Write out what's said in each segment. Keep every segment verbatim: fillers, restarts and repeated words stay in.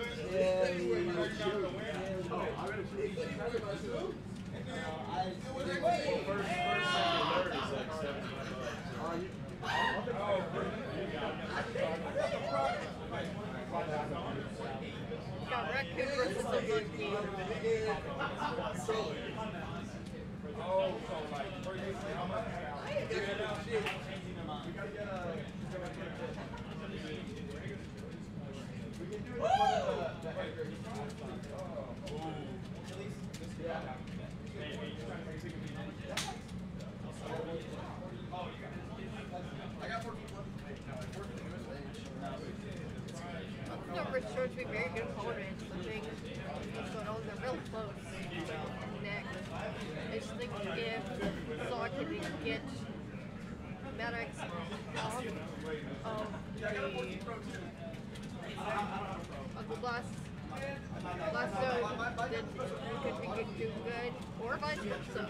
Yeah, he was shoot. Got raccoon versus a monkey. Oh, so like, I ain't got no shit. We can do it in front of the, the header. I got four people. Those numbers shows me very good opponents. I think what's going on. They're real close. So, next. I just think if Sock can get medics off of the of the last last zone, then we could be good, do good, or vice versa.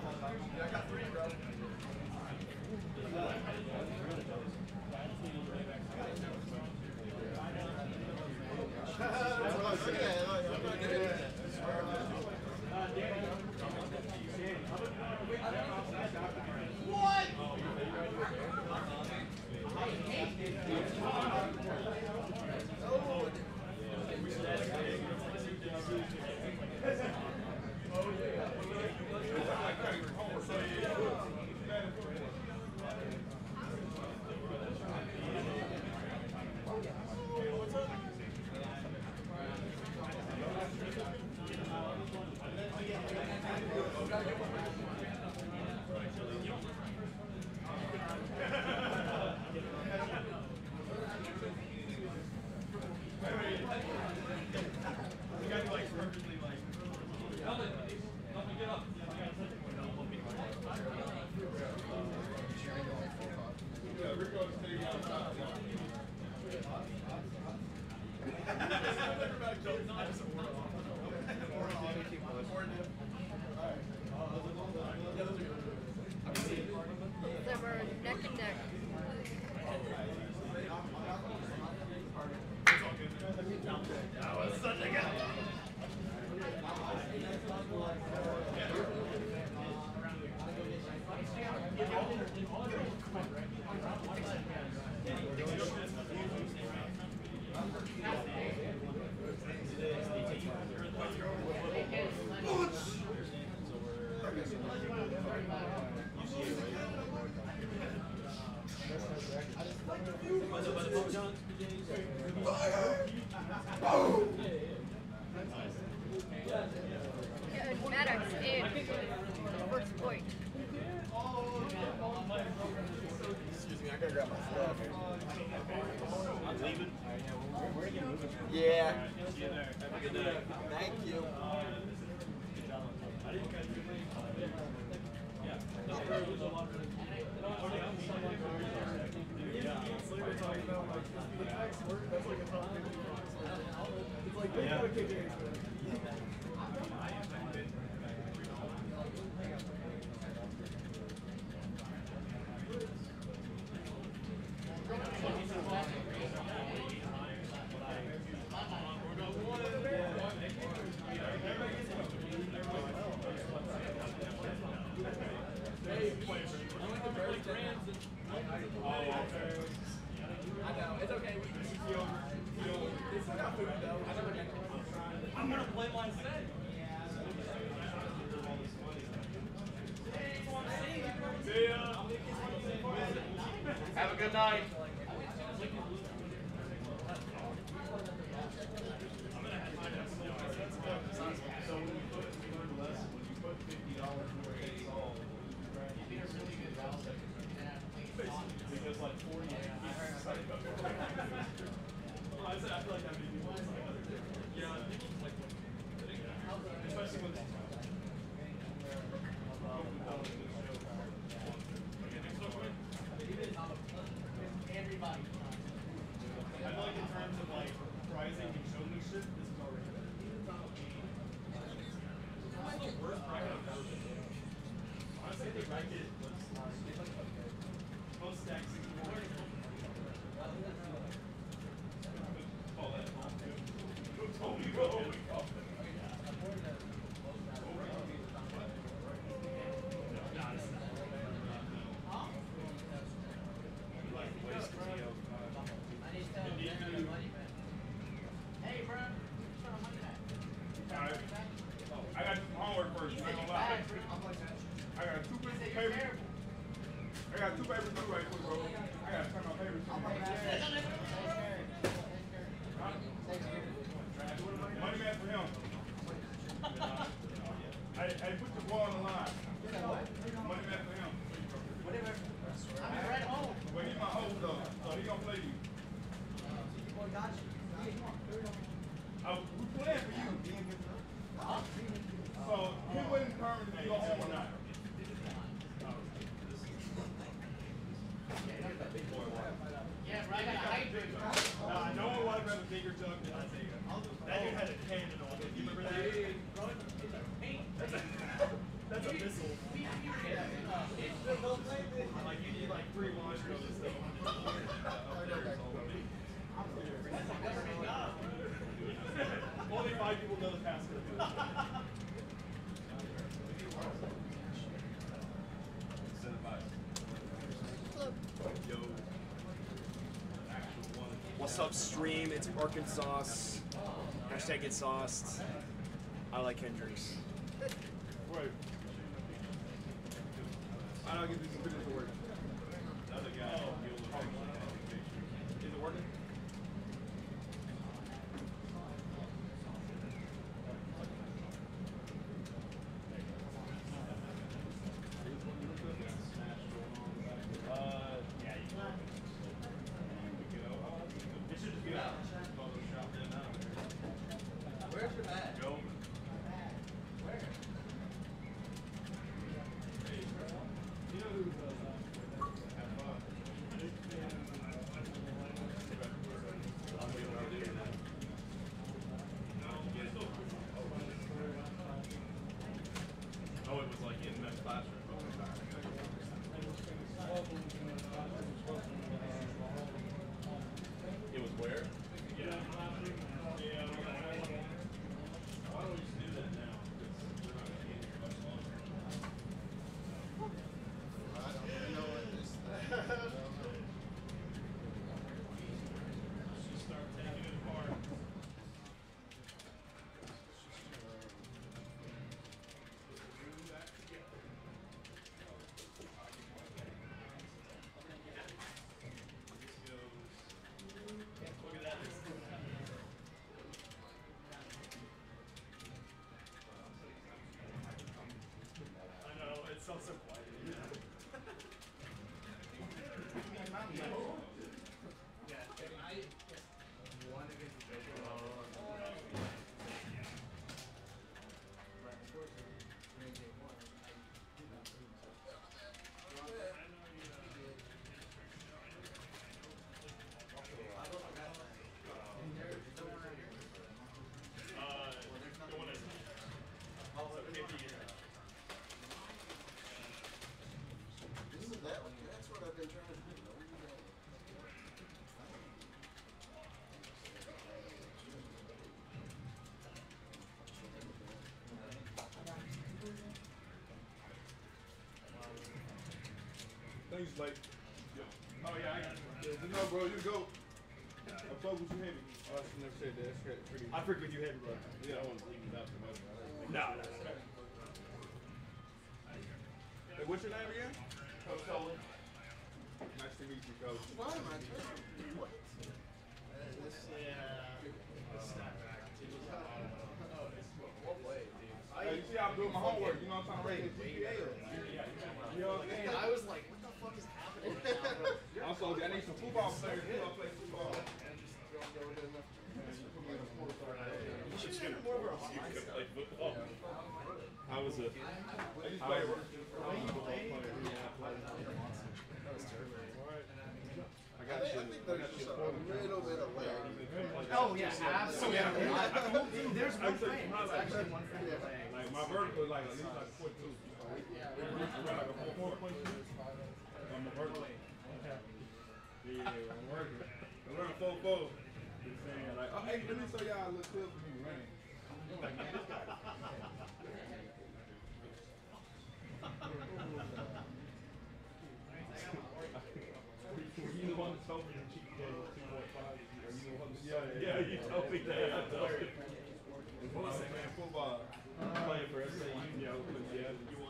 What? They were neck and neck. That was such a good. Good medics in the first point. Excuse me, I gotta grab my stuff. I'm leaving. Yeah. Have a good day. Thank you. I'm gonna play my set. See ya. Have a good night. So when you put you learn the lesson, when you put fifty dollars where it's all, you think it's really good house because like forty-eight pieces. I said I feel like that many people. Yeah, people like especially when it's everybody. I feel like in terms of like pricing and showmanship, this is already good. What's the worst bracket I've ever been in? Honestly, the bracket was most stacks sixty-four. Oh, that's all good. I got two pieces of paper. I got two papers too right quick, bro. I gotta turn my papers to Money man for him. Hey, hey, put the ball on the line. Money man for him. I'm right home. Well, he's my host though, so he gonna play you. I, we playing for you. So he wouldn't determine if you go home or not. Yeah, right. I got a hydrant. Nah, no one would rather bigger jug than I think. That dude had a cannon on it. You remember that? That's a, that's a missile. Like you need like three launch codes though. Only five people know the passcode. Yo. What's up, stream? It's Arkansas. Hashtag get sauced. I like Hendrix. Right. I don't get these computers to work. Another guy. Oh. Is it working? Uh, yeah, you can. It should just be out. Where's your bag? Go. Where? You know who's uh, have fun. Oh, it was like in the classroom. It was where? Yeah. Yeah. Why don't we just do that now? Because we're not going to be here much longer. I don't even know what this thing is. Just start taking it apart. Look at that. I know, it sounds so quiet. Uh, the one that's also fifty years. This is that one. That's what I've been trying to do. Thanks, like. Oh yeah, I got it. Yeah, you know, bro, you go. I fuck with you heavy. Oh, I should never say that. That's pretty. I freak with you heavy, bro. Yeah, I want to leave it out too much. No, no. Hey, what's your name again? Coach Tolan. Nice to meet you, Coach. Why am I trying? What? What way, dude? Hey, you see how I'm doing my homework. You know I'm trying to raise his G P A. You know what I'm saying? I was like, what the fuck is happening right now? Also, I need some football players. You know, I play football. You should shoot more of a like football. I was a. I just play. I I got think, you. I think there's just a little bit of lag. Oh yeah, absolutely. Yeah. Dude, there's one frame. It's actually one frame. Like my vertical is like at least like foot two. Like a four four point two. I'm a vertical. Yeah, I'm working. I'm running four four. Like, oh, hey, let me show y'all a little clip of me running. You the one that told me the cheat code was two point five. Yeah, Yeah, you told me that. I told you. Playing football. Playing for S A U. Yeah, yeah. You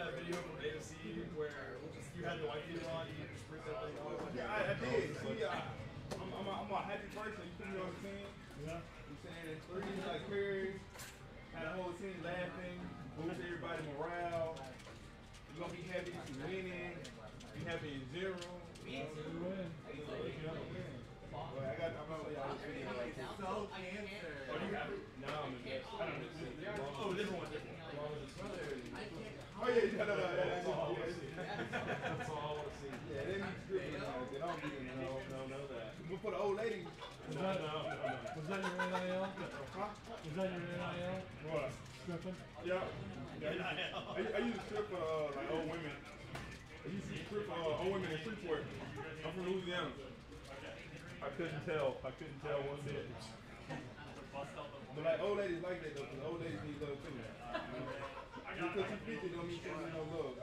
that video from A F C where you had the white beater on, you just spritz that thing on? Yeah, I, I did. See, I, I'm, I'm, a, I'm a happy person. You put me on the team. Yeah. I'm saying in three, like Curry, had the whole team laughing, boost everybody morale. You're gonna be happy to winning, be happy in general. You know, you win. You know, win. Well, I got, I'm not, yeah, I was video like this. So cancer. Oh, do you have it? No, I'm just, I don't know. This, this, oh, this one, this one. Oh yeah, yeah, no, no, yeah, that's all. That's all I want to see. Yeah, they need script on that. They don't be in No, no, no, that. But for the old lady, No, no, no, no. Was that your N I L? huh? Was that your N I L? What? Stripping? Yeah. Yeah, I, I, I used to strip for uh, like old women. I used to strip for uh, old women in Freeport. I'm from Louisiana. I couldn't tell. I couldn't tell one bit. But like old ladies like that though, because old ladies need love too. You know? Just because you fifty don't mean you don't need no love.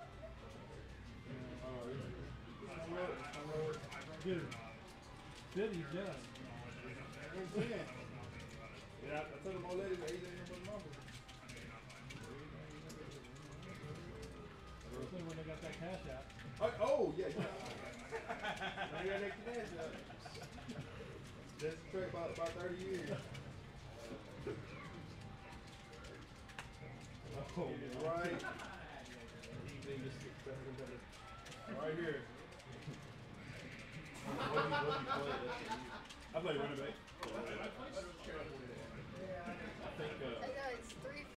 Uh, it's, it's some love, it's some love. Dude. Diddy, yeah. You know what I'm saying? Yeah, I told them old ladies that ain't no mama. Especially when they got that cash out. Oh, oh yeah, yeah. Now you got that cash out. That's straight about about thirty years. Oh, right. Right here. I play running back.